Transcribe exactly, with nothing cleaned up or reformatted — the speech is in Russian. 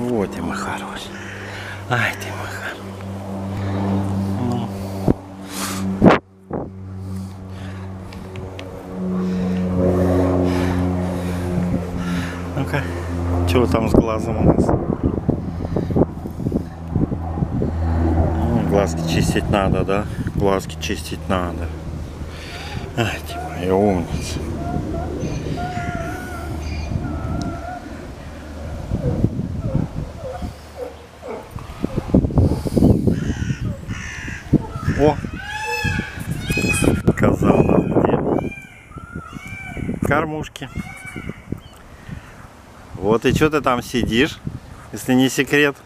Вот ты мой хороший. Ай, ты мой хороший. Ну-ка, что там с глазом у нас? Ну, глазки чистить надо, да? Глазки чистить надо. Ай, ты моя умница. О! Коза у нас где? В кормушке. Вот и что ты там сидишь, если не секрет?